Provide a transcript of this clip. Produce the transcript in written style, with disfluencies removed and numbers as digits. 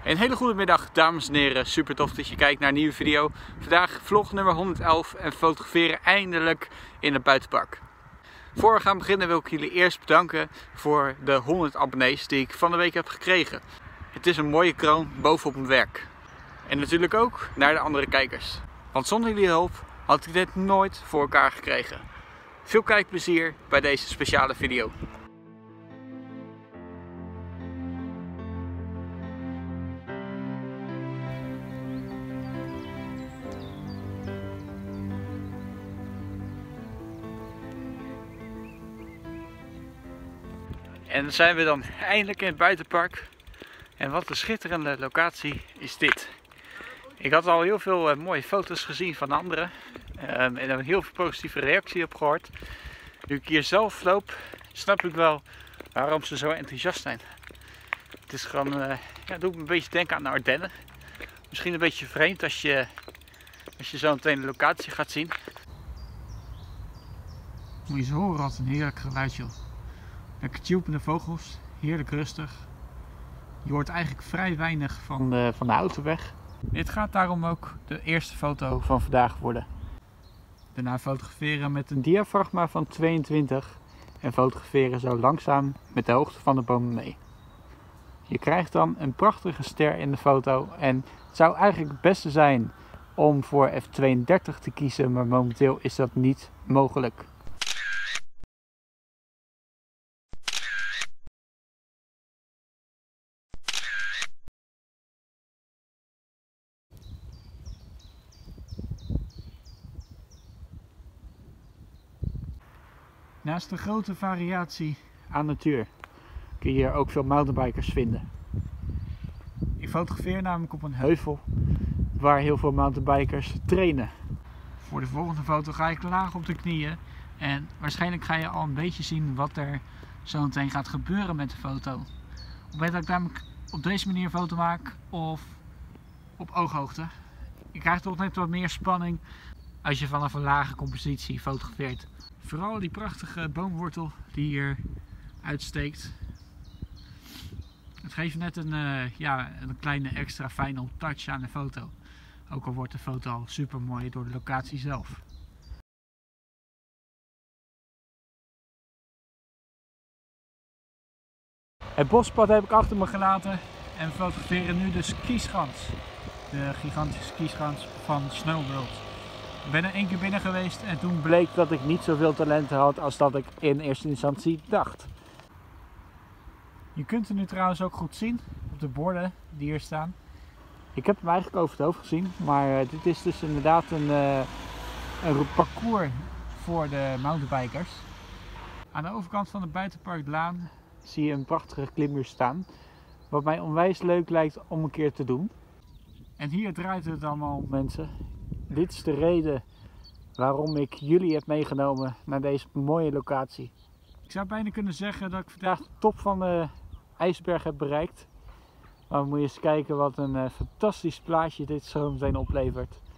Een hele goede middag, dames en heren. Super tof dat je kijkt naar een nieuwe video. Vandaag vlog nummer 111 en fotograferen eindelijk in het buitenpark. Voor we gaan beginnen wil ik jullie eerst bedanken voor de 100 abonnees die ik van de week heb gekregen. Het is een mooie kroon bovenop mijn werk. En natuurlijk ook naar de andere kijkers. Want zonder jullie hulp had ik dit nooit voor elkaar gekregen. Veel kijkplezier bij deze speciale video. En dan zijn we dan eindelijk in het buitenpark. En wat een schitterende locatie is dit. Ik had al heel veel mooie foto's gezien van anderen. En daar heb ik heel veel positieve reactie op gehoord. Nu ik hier zelf loop, snap ik wel waarom ze zo enthousiast zijn. Het is gewoon, het doet me een beetje denken aan de Ardennen. Misschien een beetje vreemd als je zo meteen de locatie gaat zien. Moet je eens horen wat een heerlijk geluid, joh. Lekker tjilpende vogels, heerlijk rustig. Je hoort eigenlijk vrij weinig van de autoweg. Dit gaat daarom ook de eerste foto van vandaag worden. Daarna fotograferen met een diafragma van 22 en fotograferen zo langzaam met de hoogte van de bomen mee. Je krijgt dan een prachtige ster in de foto en het zou eigenlijk het beste zijn om voor f32 te kiezen, maar momenteel is dat niet mogelijk. Naast de grote variatie aan natuur kun je hier ook veel mountainbikers vinden. Ik fotografeer namelijk op een heuvel waar heel veel mountainbikers trainen. Voor de volgende foto ga ik laag op de knieën en waarschijnlijk ga je al een beetje zien wat er zo meteen gaat gebeuren met de foto. Op het moment dat ik namelijk op deze manier een foto maak of op ooghoogte, je krijgt toch net wat meer spanning als je vanaf een lage compositie fotografeert. Vooral die prachtige boomwortel die hier uitsteekt. Het geeft net een kleine extra final touch aan de foto. Ook al wordt de foto al super mooi door de locatie zelf. Het bospad heb ik achter me gelaten en we fotograferen nu de skischans. De gigantische skischans van Snowworld. Ik ben er 1 keer binnen geweest en toen bleek dat ik niet zoveel talent had als dat ik in eerste instantie dacht. Je kunt het nu trouwens ook goed zien op de borden die hier staan. Ik heb hem eigenlijk over het hoofd gezien, maar dit is dus inderdaad een parcours voor de mountainbikers. Aan de overkant van de buitenparklaan zie je een prachtige klimmuur staan, wat mij onwijs leuk lijkt om een keer te doen. En hier draait het allemaal om, mensen. Dit is de reden waarom ik jullie heb meegenomen naar deze mooie locatie. Ik zou bijna kunnen zeggen dat ik vandaag de top van de ijsberg heb bereikt. Maar moet je eens kijken wat een fantastisch plaatje dit zo meteen oplevert.